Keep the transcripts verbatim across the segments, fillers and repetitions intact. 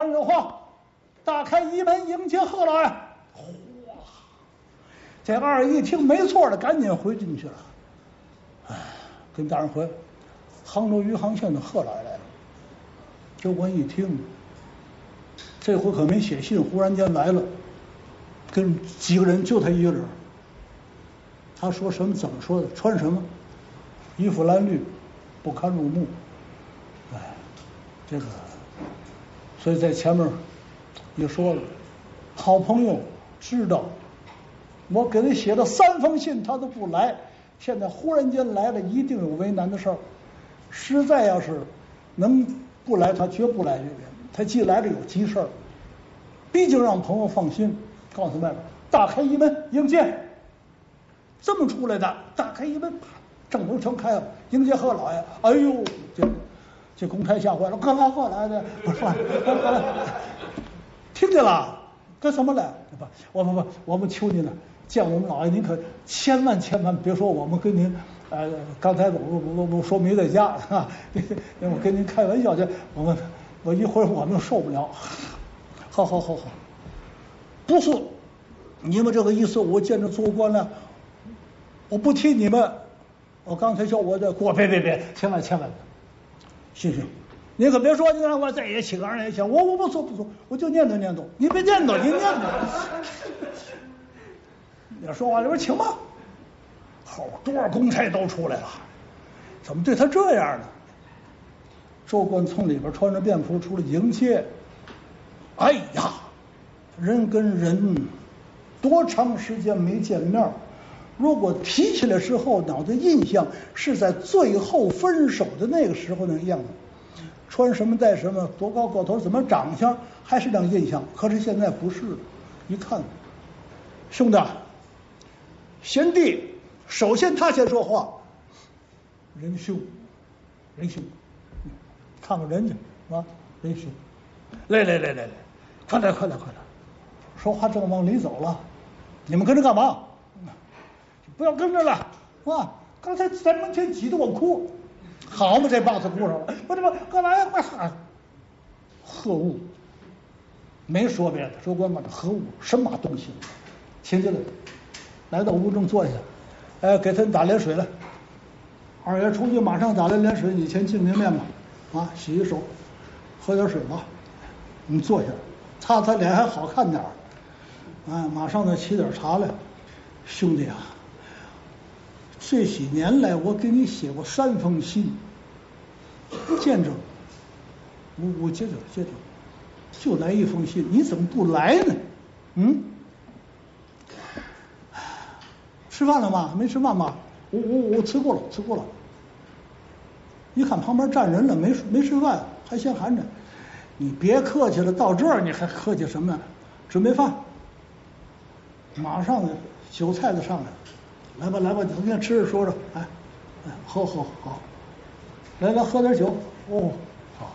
人有话，打开一门迎接贺老爷。哗，这二一听没错的，赶紧回进去了。哎，跟大人回，杭州余杭县的贺老爷来了。教官一听，这回可没写信，忽然间来了，跟几个人就他一个人。他说什么？怎么说的？穿什么？衣服蓝绿，不堪入目。哎，这个，所以在前面也说了，好朋友知道我给他写了三封信，他都不来。现在忽然间来了，一定有为难的事儿。实在要是能不来，他绝不来这边。他既来了有急事儿，毕竟让朋友放心。告诉外边，大开一门迎接。这么出来的，打开一门，正门全开了，迎接贺老爷。哎呦，这这公差吓坏了，干嘛贺老爷的？不是，听见了？干什么来？不，我不不，我们求您了，见我们老爷，您可千万千万别说我们跟您，呃，刚才我我我我说没在家啊，我跟您开玩笑去，我们我一会儿我们受不了。好好好好，不是你们这个意思，我见着做官了。我不替你们，我刚才叫我的过，别别别，千万千万，行行，您可别说，您让我再也请二人也行，我我不说不说，我就念叨念叨，您别念叨，您念叨。你要说话里边请吧，好多少公差都出来了，怎么对他这样呢？周官从里边穿着便服出来迎接，哎呀，人跟人多长时间没见面？如果提起来之后，脑袋印象是在最后分手的那个时候那个样子，穿什么戴什么，多高个头，怎么长相，还是那印象。可是现在不是了，一看，兄弟，贤弟，首先他先说话，仁兄，仁兄，看看人家啊，仁兄，来来来来来，快点快点快点，说话正往里走了，你们跟着干嘛？不要跟着了啊！刚才在门前挤得我哭，好嘛，这把子哭上了。我这不干嘛呀？我何物？没说别的，说官把这何物什么东西？请进来，来到屋中坐下，哎，给他打脸水来。二爷出去马上打来脸水，你先净净面吧，啊，洗洗手，喝点水吧。你坐下，擦擦脸还好看点儿。啊，马上再沏点茶来，兄弟啊。这些年来，我给你写过三封信，见着，我我接着接着，就来一封信，你怎么不来呢？嗯，吃饭了吗？没吃饭吧？我我我吃过了，吃过了。一看旁边站人了，没没吃饭，还先喊着，你别客气了，到这儿你还客气什么呢？准备饭，马上酒菜就上来了。来吧来吧，你先吃着说着，哎，哎，喝喝好，来来喝点酒，哦，好。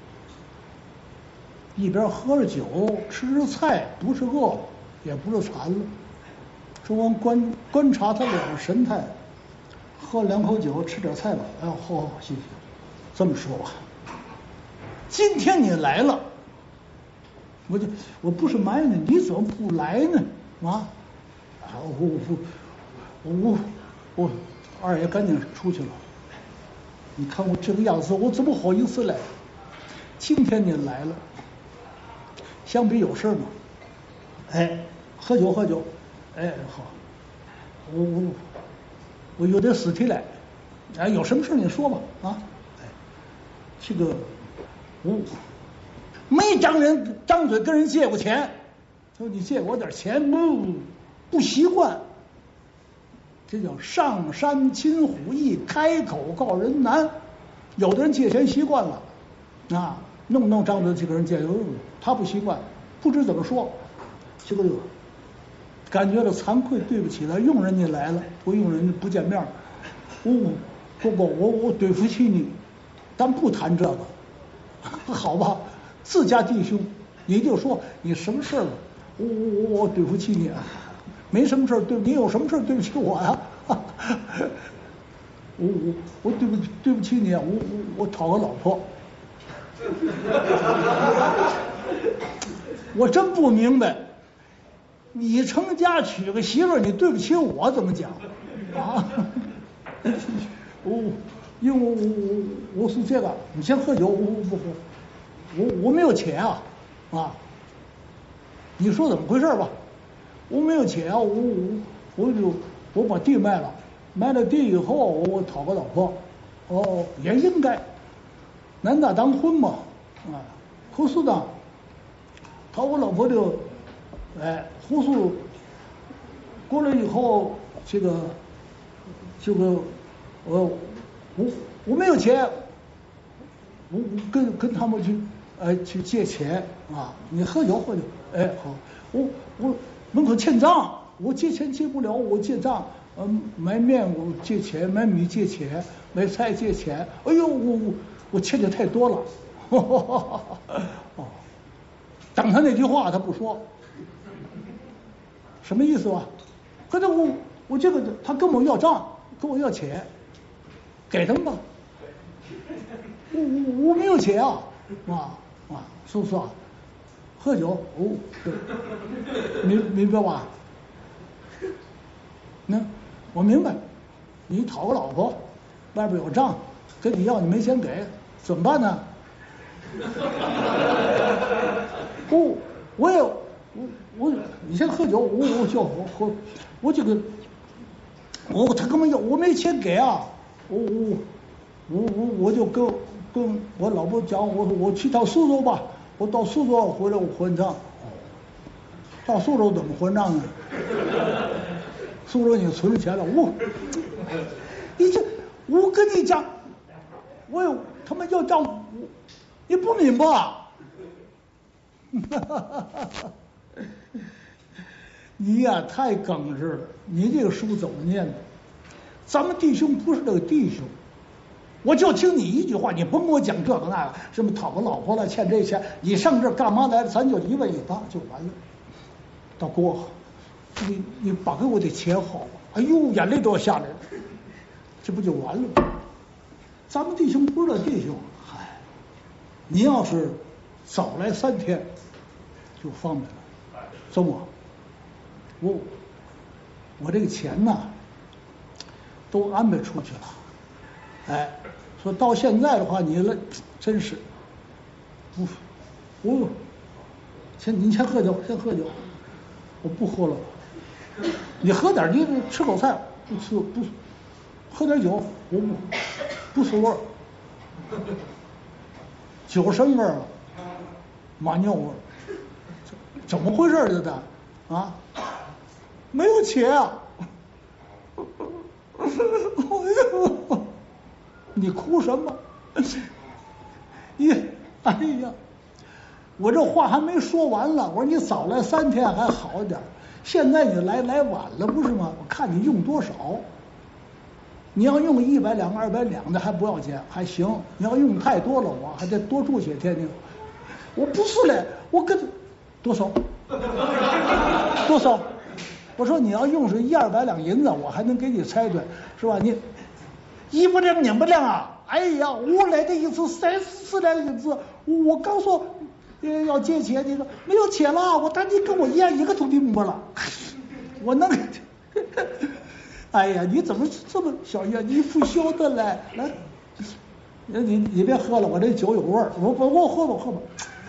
一边喝着酒，吃着菜，不是饿了，也不是馋了。周王观观察他脸上神态，喝两口酒，吃点菜吧。哎呦，好好，谢谢。这么说吧，今天你来了，我就我不是埋怨你，你怎么不来呢？啊，啊，我我。我我二爷赶紧出去了。你看我这个样子，我怎么好意思来？今天你来了，相比有事吗？哎，喝酒喝酒，哎好，我我我有点死提来，哎，有什么事你说吧啊？哎，这个我没张人张嘴跟人借过钱，说你借我点钱，不不习惯。这叫上山亲虎易，开口告人难。有的人借钱习惯了，啊，弄不弄张嘴去跟人借，他不习惯，不知怎么说，这个感觉到惭愧，对不起他，用人家来了，不用人家不见面，我不不我我对不起你，咱不谈这个，好吧？自家弟兄，你就说你什么事儿了？我我我我对不起你啊。没什么事，对你有什么事对不起我呀？我我我对不对不起你啊！我我我讨个老婆。 我真不明白，你成家娶个媳妇儿，你对不起我怎么讲啊？我因为我我我是这个，你先喝酒，我我不喝，我我没有钱啊啊！你说怎么回事吧？我没有钱啊，我我我就我把地卖了，卖了地以后我讨个老婆，哦也应该，男大当婚嘛啊，可是呢，讨个老婆就，哎，胡素过来以后，这个这个我我我没有钱，我我跟跟他们去呃去借钱啊，你喝酒喝酒，哎好，我我门口欠账，我借钱借不了，我借账，嗯买面我借钱，买米借钱，买菜借钱，哎呦我我我欠的太多了，哦，等他那句话他不说，什么意思吧？可是我我这个他跟我要账，跟我要钱，给他们吧。我我我没有钱啊，啊啊，是不是啊？喝酒哦，对，明明白吧？那我明白，你讨个老婆，外边有账，跟你要你没钱给，怎么办呢？我我也我我你先喝酒，我我叫我喝，我这个我他根本要我没钱给啊，我我我我我就跟跟我老婆讲，我说我去趟苏州吧，我到苏州回来我还账。到苏州怎么还账呢？苏州你存着钱了，我你这我跟你讲，我有他们要账，我你不明白啊？你呀、太耿直了，你这个书怎么念的？咱们弟兄不是这个弟兄，我就听你一句话，你甭跟我讲这个那个，什么讨个老婆了，欠这钱，你上这儿干嘛来了？咱就一问一答就完了。大哥，你你把给我的钱好吧？哎呦，眼泪都要下来了，这不就完了吗？咱们弟兄不是这弟兄，嗨，你要是早来三天，就方便了。周末，我我这个钱呐，都安排出去了。哎，说到现在的话，你来真是，不，我先您先喝酒，先喝酒，我不喝了。你喝点，你吃口菜，不吃不喝点酒，我不不是味儿，酒什么味儿了？马尿味儿，怎么回事这的啊？没有钱啊！哎呦，你哭什么？你哎呀，我这话还没说完了。我说你早来三天还好一点，现在你来来晚了不是吗？我看你用多少。你要用一百两、二百两的还不要钱，还行。你要用太多了，我还得多住些天呢。我不是嘞，我跟多少多少。我说你要用是一二百两银子，我还能给你拆对，是吧？你一不亮两不亮啊！哎呀，我来的一次三四两银子，我刚说呃要借钱，你说没有钱了，我但你跟我一样一个土地没了，我能。哎呀，你怎么这么小心？你不晓得嘞，来，你你别喝了，我这酒有味儿，我我我喝吧喝吧。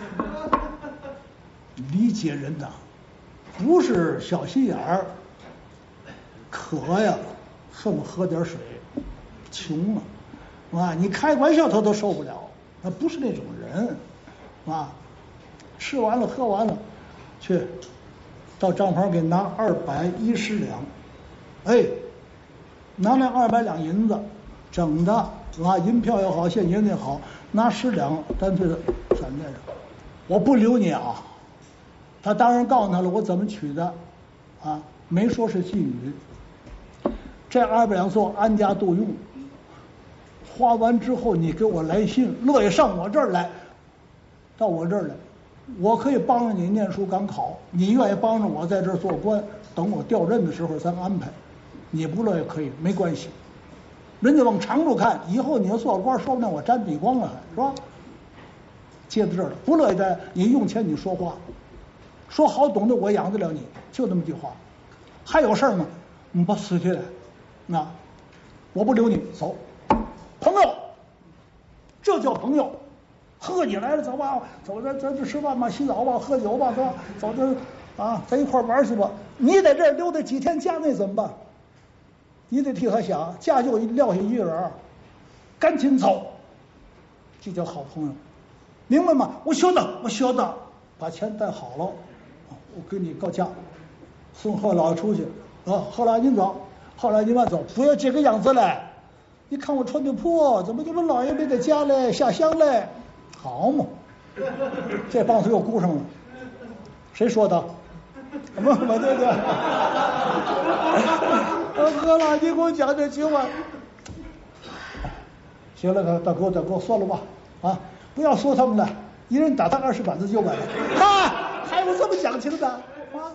理解人呐，不是小心眼儿，渴呀，恨不喝点水，穷啊，啊，你开玩笑他都受不了，他不是那种人，啊，吃完了喝完了，去到账房给拿二百一十两，哎，拿来二百两银子，整的啊，银票也好，现银也好，拿十两干脆的闪在上，我不留你啊。他当然告诉他了，我怎么取的，啊，没说是妓女。这二百两做安家度用，花完之后你给我来信，乐意上我这儿来，到我这儿来，我可以帮着你念书赶考，你愿意帮着我在这儿做官，等我调任的时候咱安排。你不乐意可以，没关系。人家往长处看，以后你要做官，说不定我沾地光了，是吧？接到这儿了，不乐意的，你用钱你说话。 说好懂的我养得了你，就这么句话。还有事儿吗？你把死起来，那我不留你走，朋友，这叫朋友。喝你来了，走吧，走咱咱这吃饭吧，洗澡吧，喝酒吧，走走这啊，咱一块玩去吧。你在这儿留他几天假那怎么办？你得替他想，假就撂下一个人，赶紧走，这叫好朋友，明白吗？我晓得，我晓得，把钱带好了，我给你告假，送贺老爷出去啊。后来您走，后来您慢走，不要这个样子嘞。你看我穿的破，怎么你们老爷没在家嘞？下乡嘞？好嘛，这帮子又顾上了。谁说的？我我对对。何老，你给我讲讲情况。行了，大哥大哥，算了吧，啊，不要说他们了，一人打他二十板子就完了。啊，还有这么讲情的啊？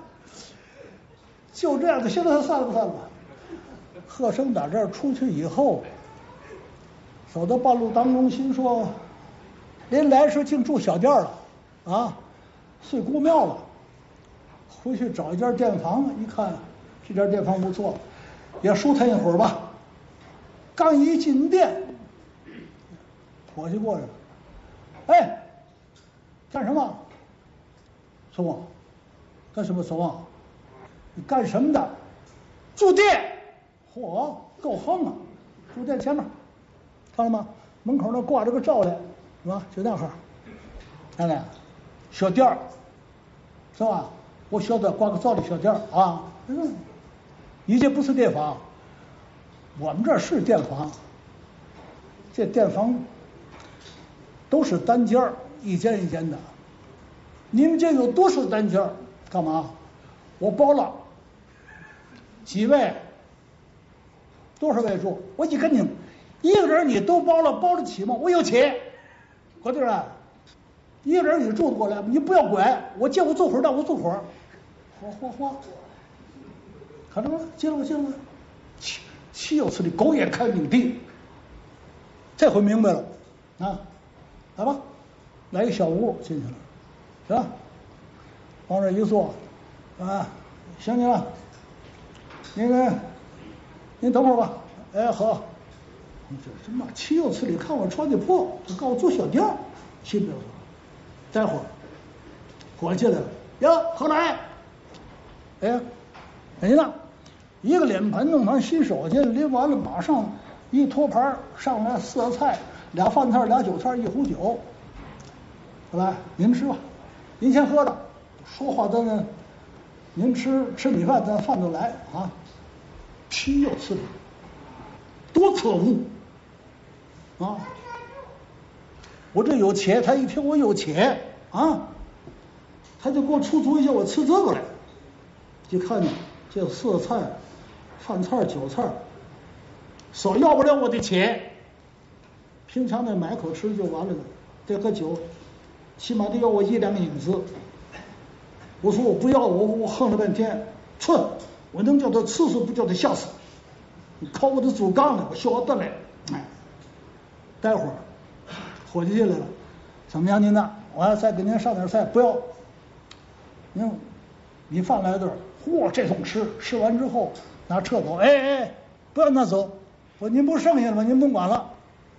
就这样的，行了，算了吧，算了吧。贺生打这儿出去以后，走到半路当中，心说。临来时竟住小店了，啊，睡姑庙了。回去找一家店房，一看这家店房不错，也舒坦一会儿吧。刚一进店，伙计过来了，哎，干什么？孙旺，干什么？孙旺，你干什么的？住店。嚯，够横啊！住店前面，看到吗？门口那挂着个罩帘。是吧？就那会儿，看看，小店儿，是吧？我晓得挂个灶的小店儿啊。嗯，你这不是店房，我们这儿是店房。这店房都是单间儿，一间一间的。你们这有多少单间儿？干嘛？我包了几位，多少位住？我一跟你，一个人你都包了，包得起吗？我有钱。伙计啊，一个人你住得过来吗？你不要管，我见我做会儿，让我做会儿，哗哗哗，看着吗？进来吧，进来吧，岂岂有此理！狗眼看命地。这回明白了啊，来吧，来一小屋进去了，是吧？往这一坐，啊，行行了，那个您等会儿吧。哎，好。你这什么岂有此理！看我穿的破，就告我住小店，信不了。待会儿伙计来了，哟，何来？哎，哎呢？一个脸盆弄完洗手去，拎完了马上一托盘上来四个菜，俩饭菜，俩酒菜，一壶酒。何来，您吃吧，您先喝着。说话咱呢，您吃吃米饭，咱饭就来啊。岂有此理！多可恶！啊！我这有钱，他一听我有钱啊，他就给我出主意叫我吃这个来。一看呢，这色菜、饭菜、酒菜，少要不了我的钱。平常呢买口吃就完了的，这个酒起码得要我一两银子。我说我不要，我我哼了半天，寸，我能叫他吃死，不叫他吓死。你靠我的竹杠呢，我晓得嘞。哎，待会儿伙计进来了，怎么样您呢？我要再给您上点菜，不要。您米饭来这儿，嚯，这通吃，吃完之后拿撤走，哎哎，不要拿走。我您不剩下了吗？您甭管了。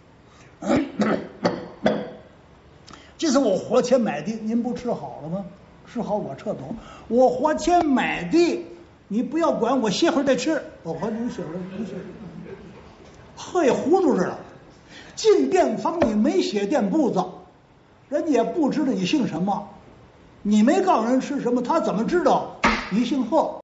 这是我花钱买的，您不吃好了吗？吃好我撤走。我花钱买的，你不要管，我歇会儿再吃。我和你歇会儿，你歇会儿。喝也糊涂着了。进店房你没写店铺子，人家也不知道你姓什么，你没告诉人吃什么，他怎么知道你姓贺？